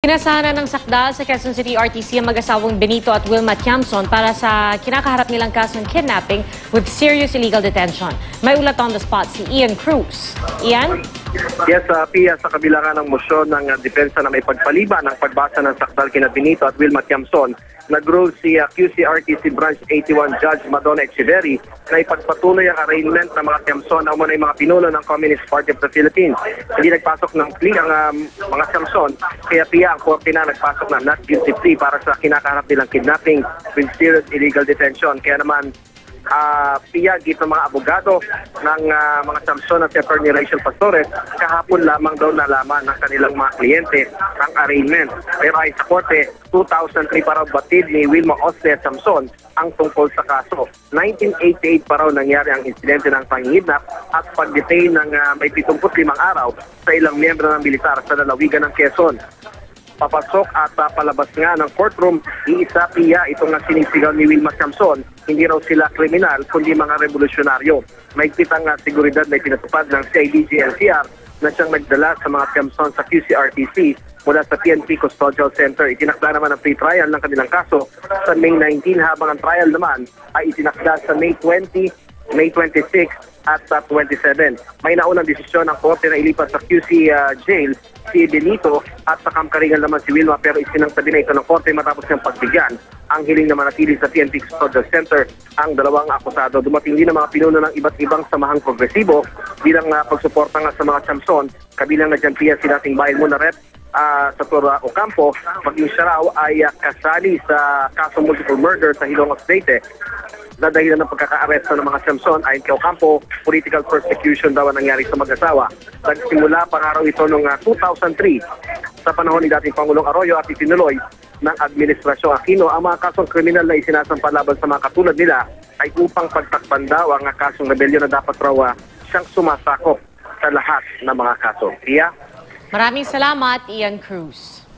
Pinasahan ng sakdal sa Quezon City RTC ang mag-asawang Benito at Wilma Tiamson para sa kinakaharap nilang kasong kidnapping with serious illegal detention. May ulat on the spot si Ian Cruz. Ian? Yes, Pia, sa kabila nga ng motion ng depensa na may pagpaliban ng pagbasa ng sakdal kina Benito at Wilma Tiamson, nag-rule si QCRTC Branch 81 Judge Madonna Echeverry na ipagpatuloy ang arraignment ng mga Tiamson na umano'y mga pinuno ng Communist Party of the Philippines. Hindi nagpasok ng plea ang mga Tiamson, kaya Pia ang korte na nagpasok ng not guilty plea para sa kinakaharap nilang kidnapping with serious illegal detention. Kaya naman, Pia, gito mga abogado ng mga Tiamson at si Attorney Rachel Pastores, kahapon lamang daw nalaman ng kanilang mga kliyente ang arraignment. Pero ay sa korte, 2003 pa raw batid ni Wilma Osle Tiamson ang tungkol sa kaso. 1988 pa raw nangyari ang insidente ng pangingidnap at pag-detain ng may 75 araw sa ilang miyembro ng militar sa lalawigan ng Quezon. Papasok at palabas nga ng courtroom, iisa Pia itong sinisigaw ni Wilma Tiamson. Hindi raw sila kriminal, kundi mga revolusyonaryo. Mahigpit ang seguridad na ipinatupad ng CIDG-NCR na siyang nagdala sa mga Tiamson sa QCRTC mula sa PNP Custodial Center. Itinakda naman ang pre-trial ng kanilang kaso sa May 19 habang ang trial naman ay itinakda sa May 20, May 26 at 27. May naunang desisyon ng korte na ilipat sa QC jail si Benito at sa kamkaringan naman si Wilma, pero isinangtabi na ito ng korte matapos niyang pagbigyan ang hiling na manatili sa PNP Custodial Center ang dalawang akusado. Dumating din ang mga pinuno ng iba't ibang samahang progresibo bilang pagsuporta nga sa mga Tiamson, kabilang na dyan Pia si dating bayan mo na rep sa Tora Ocampo, maging siya raw ay kasali sa kasong multiple murder sa Hilongos Leyte. Dadahilan ng pagkaka-aresto ng mga Tiamson ayon kay Ocampo, political persecution daw ang nangyari sa mag-asawa. Nagsimula pa nga raw ito noong 2003 sa panahon ni dating Pangulong Arroyo at itinuloy ng Administrasyong Aquino. Ang mga kasong kriminal na isinasampa laban sa mga katulad nila ay upang pagtakpan daw ang kasong rebellion na dapat raw siyang sumasakop sa lahat ng mga kaso. Pia? Maraming salamat, Ian Cruz.